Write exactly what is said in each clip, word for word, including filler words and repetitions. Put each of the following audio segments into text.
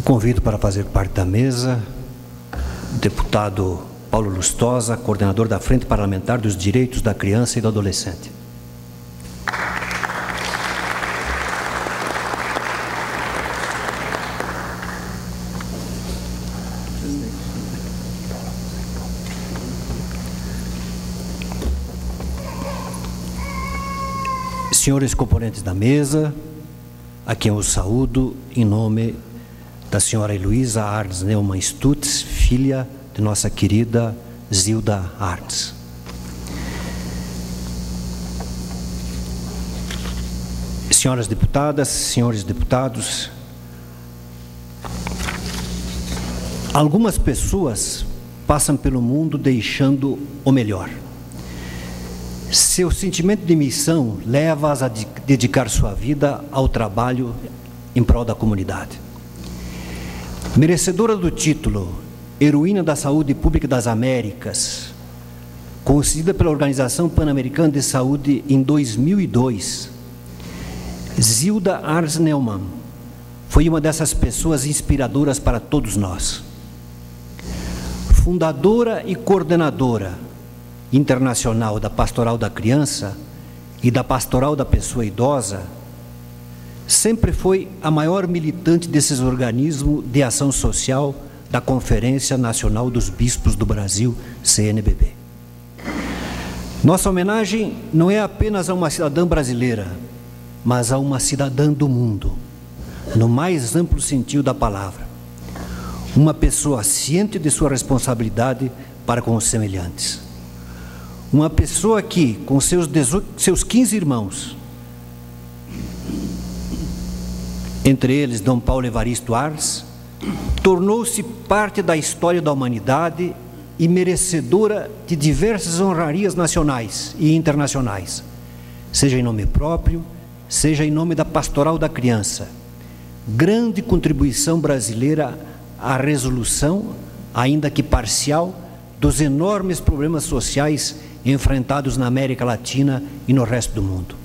Convido para fazer parte da mesa o deputado Paulo Lustosa, coordenador da Frente Parlamentar dos Direitos da Criança e do Adolescente. Senhores componentes da mesa, a quem eu saúdo em nome da senhora Heloísa Arns Neumann Stutz, filha de nossa querida Zilda Arns. Senhoras deputadas, senhores deputados, algumas pessoas passam pelo mundo deixando o melhor. Seu sentimento de missão leva-as a dedicar sua vida ao trabalho em prol da comunidade. Merecedora do título Heroína da Saúde Pública das Américas, concedida pela Organização Pan-Americana de Saúde em dois mil e dois, Zilda Arns Neumann foi uma dessas pessoas inspiradoras para todos nós. Fundadora e coordenadora internacional da Pastoral da Criança e da Pastoral da Pessoa Idosa, sempre foi a maior militante desses organismos de ação social da Conferência Nacional dos Bispos do Brasil, C N B B. Nossa homenagem não é apenas a uma cidadã brasileira, mas a uma cidadã do mundo, no mais amplo sentido da palavra. Uma pessoa ciente de sua responsabilidade para com os semelhantes. Uma pessoa que, com seus, seus quinze irmãos, entre eles Dom Paulo Evaristo Arns, tornou-se parte da história da humanidade e merecedora de diversas honrarias nacionais e internacionais, seja em nome próprio, seja em nome da Pastoral da Criança. Grande contribuição brasileira à resolução, ainda que parcial, dos enormes problemas sociais enfrentados na América Latina e no resto do mundo.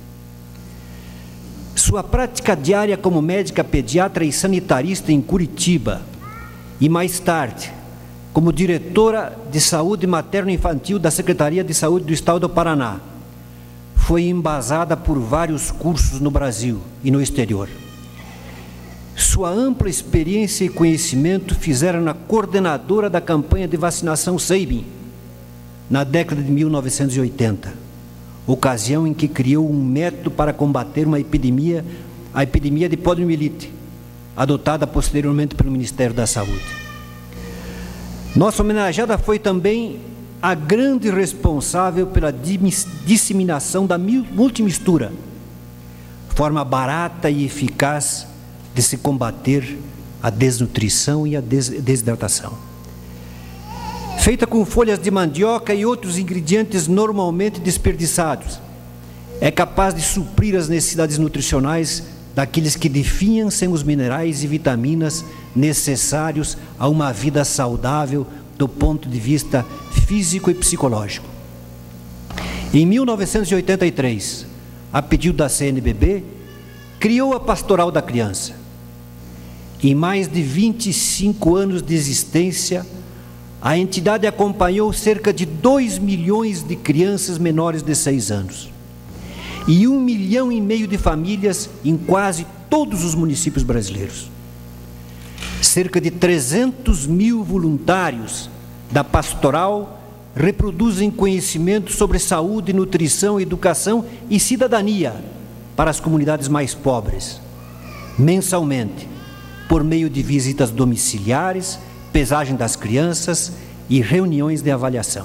Sua prática diária como médica pediatra e sanitarista em Curitiba e, mais tarde, como diretora de saúde materno-infantil da Secretaria de Saúde do Estado do Paraná, foi embasada por vários cursos no Brasil e no exterior. Sua ampla experiência e conhecimento fizeram-na coordenadora da campanha de vacinação Sabin, na década de mil novecentos e oitenta, ocasião em que criou um método para combater uma epidemia, a epidemia de poliomielite, adotada posteriormente pelo Ministério da Saúde. Nossa homenageada foi também a grande responsável pela disseminação da multimistura, forma barata e eficaz de se combater a desnutrição e a desidratação. Feita com folhas de mandioca e outros ingredientes normalmente desperdiçados, é capaz de suprir as necessidades nutricionais daqueles que definham sem os minerais e vitaminas necessários a uma vida saudável do ponto de vista físico e psicológico. Em mil novecentos e oitenta e três, a pedido da C N B B, criou a Pastoral da Criança. Em mais de vinte e cinco anos de existência, a entidade acompanhou cerca de dois milhões de crianças menores de seis anos e um milhão e meio de famílias em quase todos os municípios brasileiros. Cerca de trezentos mil voluntários da pastoral reproduzem conhecimento sobre saúde, nutrição, educação e cidadania para as comunidades mais pobres, mensalmente, por meio de visitas domiciliares, pesagem das crianças e reuniões de avaliação.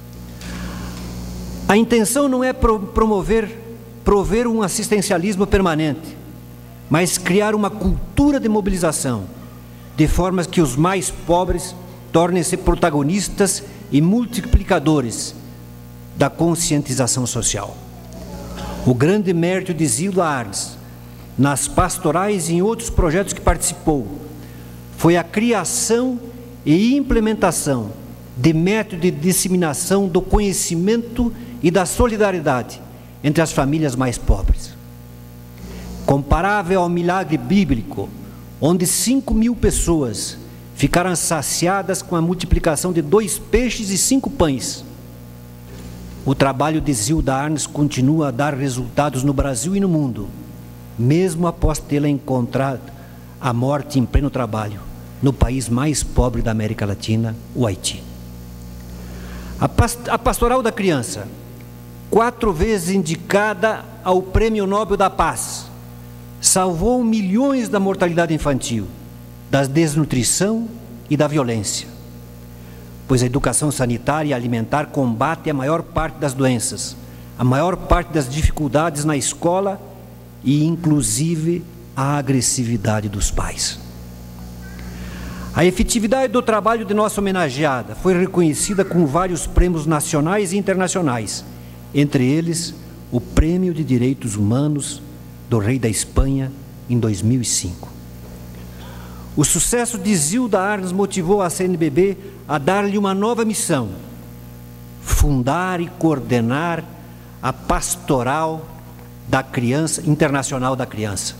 A intenção não é pro promover, prover um assistencialismo permanente, mas criar uma cultura de mobilização, de forma que os mais pobres tornem-se protagonistas e multiplicadores da conscientização social. O grande mérito de Zilda Arns, nas pastorais e em outros projetos que participou, foi a criação e implementação de método de disseminação do conhecimento e da solidariedade entre as famílias mais pobres. Comparável ao milagre bíblico, onde cinco mil pessoas ficaram saciadas com a multiplicação de dois peixes e cinco pães. O trabalho de Zilda Arnes continua a dar resultados no Brasil e no mundo, mesmo após tê-la encontrado a morte em pleno trabalho, no país mais pobre da América Latina, o Haiti. A Pastoral da Criança, quatro vezes indicada ao Prêmio Nobel da Paz, salvou milhões da mortalidade infantil, da desnutrição e da violência, pois a educação sanitária e alimentar combate a maior parte das doenças, a maior parte das dificuldades na escola e, inclusive, a agressividade dos pais. A efetividade do trabalho de nossa homenageada foi reconhecida com vários prêmios nacionais e internacionais, entre eles o Prêmio de Direitos Humanos do Rei da Espanha em dois mil e cinco. O sucesso de Zilda Arnes motivou a C N B B a dar-lhe uma nova missão: fundar e coordenar a Pastoral da Criança, Internacional da Criança.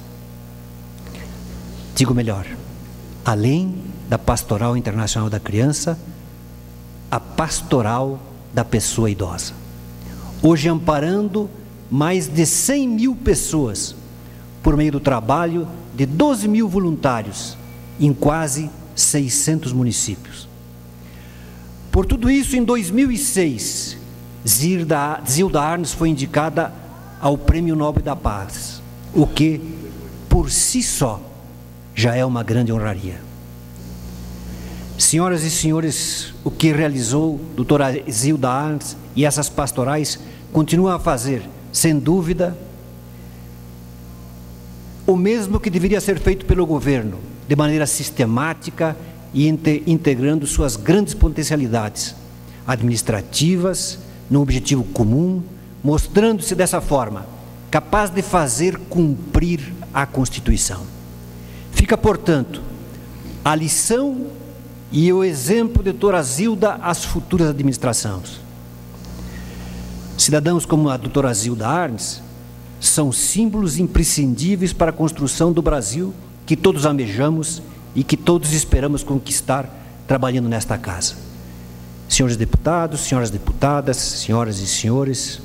Digo melhor, além da Pastoral Internacional da Criança, a Pastoral da Pessoa Idosa, hoje amparando mais de cem mil pessoas por meio do trabalho de doze mil voluntários em quase seiscentos municípios. Por tudo isso, em dois mil e seis, Zilda, Zilda Arnes foi indicada ao Prêmio Nobel da Paz, o que, por si só, já é uma grande honraria. Senhoras e senhores, o que realizou a doutora Zilda Arnes e essas pastorais continua a fazer, sem dúvida, o mesmo que deveria ser feito pelo governo, de maneira sistemática e integrando suas grandes potencialidades administrativas num objetivo comum, mostrando-se dessa forma capaz de fazer cumprir a Constituição. Fica, portanto, a lição e o exemplo de doutora Zilda às futuras administrações. Cidadãos como a doutora Zilda Arnes são símbolos imprescindíveis para a construção do Brasil que todos almejamos e que todos esperamos conquistar trabalhando nesta casa. Senhores deputados, senhoras deputadas, senhoras e senhores,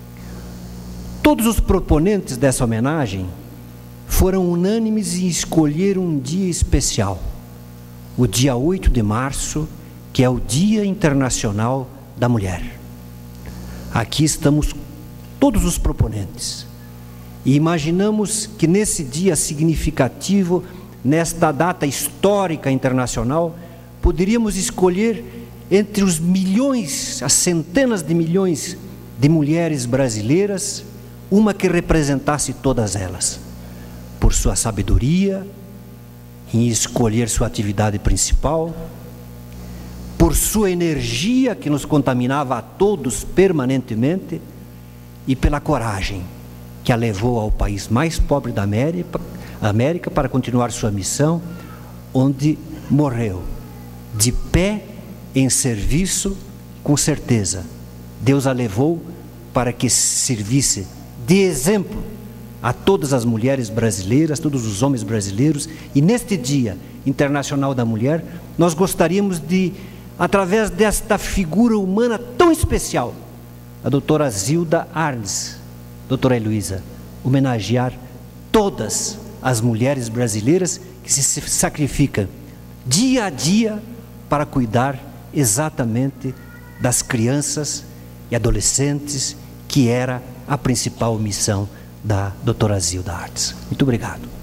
todos os proponentes dessa homenagem foram unânimes em escolher um dia especial, o dia oito de março, que é o Dia Internacional da Mulher. Aqui estamos todos os proponentes e imaginamos que nesse dia significativo, nesta data histórica internacional, poderíamos escolher entre os milhões, as centenas de milhões de mulheres brasileiras, uma que representasse todas elas, por sua sabedoria em escolher sua atividade principal, por sua energia que nos contaminava a todos permanentemente e pela coragem que a levou ao país mais pobre da América, América para continuar sua missão, onde morreu de pé em serviço, com certeza. Deus a levou para que servisse de exemplo a todas as mulheres brasileiras, todos os homens brasileiros, e neste Dia Internacional da Mulher, nós gostaríamos de, através desta figura humana tão especial, a doutora Zilda Arnes, doutora Heloísa, homenagear todas as mulheres brasileiras que se sacrificam dia a dia para cuidar exatamente das crianças e adolescentes, que era a principal missão da doutora Zilda Arnes. Muito obrigado.